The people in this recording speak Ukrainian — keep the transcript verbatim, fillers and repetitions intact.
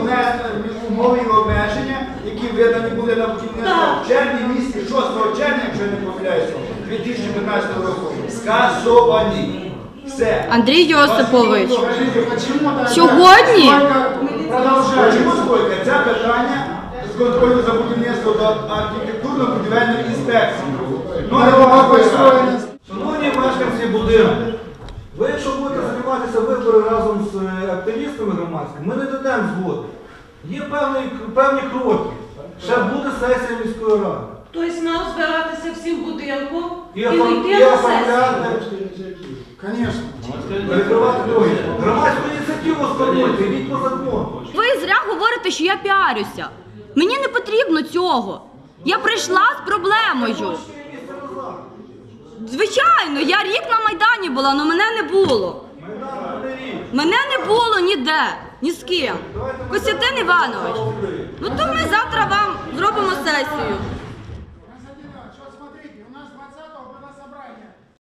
головне умови і обмеження, які видані були на будівництво в червні місяці, шостого червня, якщо я не помиляюся, дві тисячі п'ятнадцятого року, скасовані. Все. Андрій Йосипович, сьогодні? Чому скільки? Це питання з контролю за будівництво до архітектурно-будівельної інспекції. Шановні мешканці будинку, ви якщо будете займатися вибори разом з активістами громадськими, ми не дадемо згоди. Є певні, певні кроки. Ще буде сесія міської ради. Тобто нам збиратися всім будинком і І вийти на сесію. Звісно. Перекривати дороги. Громадську ініціативу встановити, йдіть по закону. Ви зря говорите, що я піарюся. Мені не потрібно цього. Я прийшла з проблемою. Звичайно, я рік на Майдані була, але мене не було. Мене не було ніде, ні з ким. Костянтин Іванович, ну то ми завтра вам зробимо сесію.